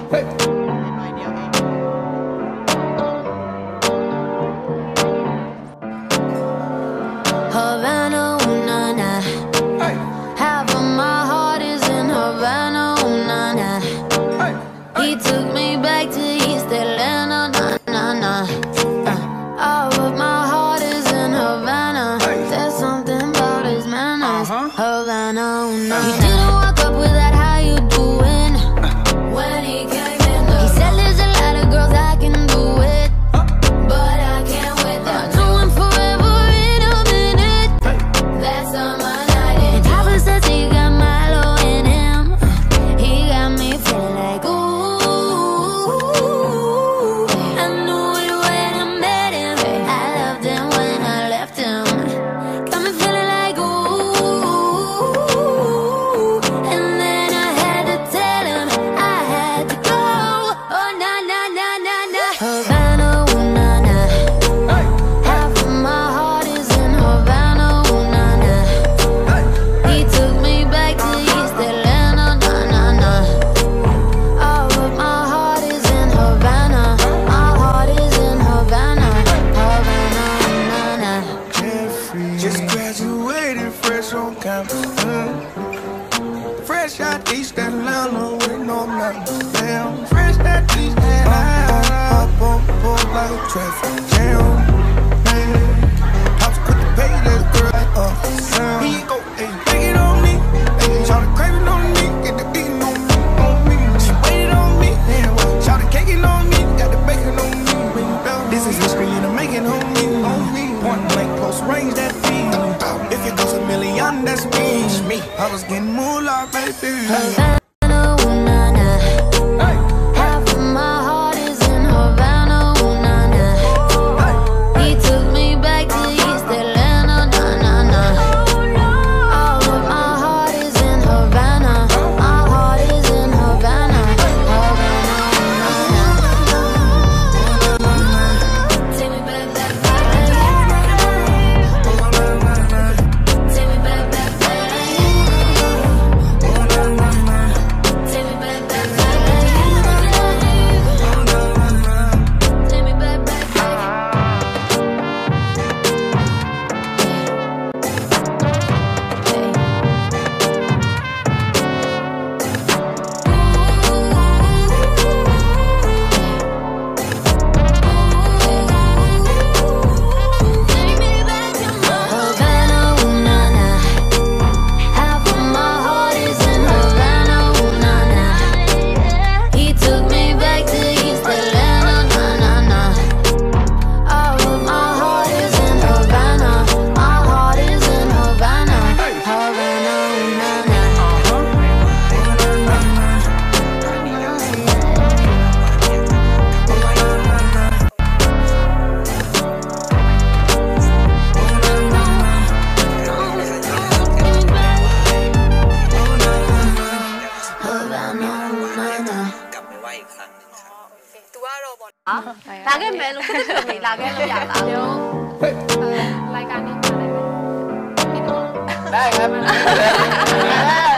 Havana, ooh, nah, nah. Half of my heart is in Havana, ooh, nah, nah. He took me back to East Atlanta, nah, nah, nah. All of my heart is in Havana. There's something about his manners. Havana, ooh, nah, nah. He didn't walk up with that, how you doing? When he came in, he said there's a lot of girls I can do it, but I can't with them. Do him forever in a minute. That's on my night. And Papa says he got Milo in him. He got me feeling like ooh. I knew it when I met him. I loved him when I left him. Got me feeling like ooh. And then I had to tell him I had to go. Oh na na na na na. Havana, ooh na na. Half of my heart is in Havana, ooh na na. He took me back to East Atlanta, na na na. All of my heart is in Havana. My heart is in Havana, Havana, na na. Just graduated fresh on campus. Fresh out East Atlanta with no mountains. Damn, fresh out East Atlanta. Up on board like a traffic jam. Man, I was quick to pay that girl up. He go, hey, take it on me. Hey, shout the craving on me, get the beating on me, on me. She waited on me, damn, shout the caking on me, got the bacon on me. This is history and I'm making on me, on me. Point blank, close range, that feed. If it goes a million, that's me. I was getting moolah, baby. Havana, ooh na na. Half of my heart is in Havana, ooh na na. He took me back to East Atlanta, na na na. All of my heart is in Havana. My heart is in Havana, Havana, ooh na na. Take me back, back, back. Take me back, back, back. Take me back, back, back. Take me back, back, back. Havana, ooh na na. Half of my heart is in Havana, ooh na na. He took me back to East Atlanta, na na na. All of my heart is in Havana. My heart is in Havana, Havana, ooh na na. Havana, ooh na na. လာခဲ့မယ်လို့ခက်ခက်လေးလာခဲ့လို့ရလားလိုက်ကနေမှာလည်းได้ครับ